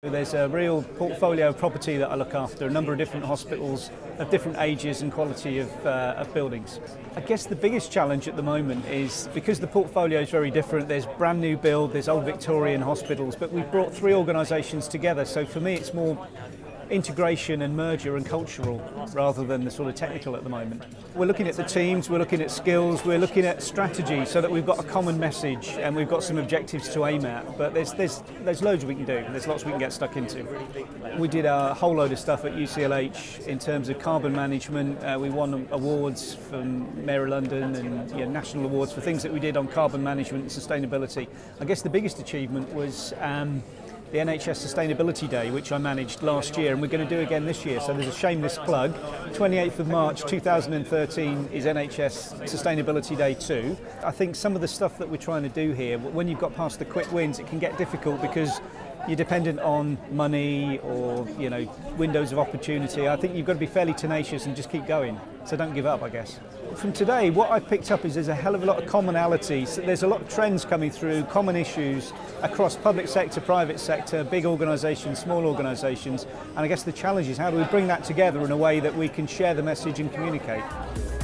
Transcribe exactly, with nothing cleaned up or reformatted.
There's a real portfolio of property that I look after, a number of different hospitals of different ages and quality of, uh, of buildings. I guess the biggest challenge at the moment is because the portfolio is very different. There's brand new build, there's old Victorian hospitals, but we've brought three organisations together. So for me it's more integration and merger and cultural rather than the sort of technical at the moment. We're looking at the teams, we're looking at skills, we're looking at strategy so that we've got a common message and we've got some objectives to aim at. But there's there's there's loads we can do. There's lots we can get stuck into. We did a whole load of stuff at U C L H in terms of carbon management. Uh, we won awards from Mayor of London and you know, national awards for things that we did on carbon management and sustainability. I guess the biggest achievement was um, the N H S Sustainability Day, which I managed last year, and we're going to do again this year. So there's a shameless plug. twenty-eighth of March two thousand thirteen is N H S Sustainability Day two. I think some of the stuff that we're trying to do here, when you've got past the quick wins, it can get difficult because you're dependent on money or you know windows of opportunity. I think you've got to be fairly tenacious and just keep going. So don't give up, I guess. From today, what I've picked up is there's a hell of a lot of commonality. So there's a lot of trends coming through, common issues across public sector, private sector, big organisations, small organisations. And I guess the challenge is how do we bring that together in a way that we can share the message and communicate.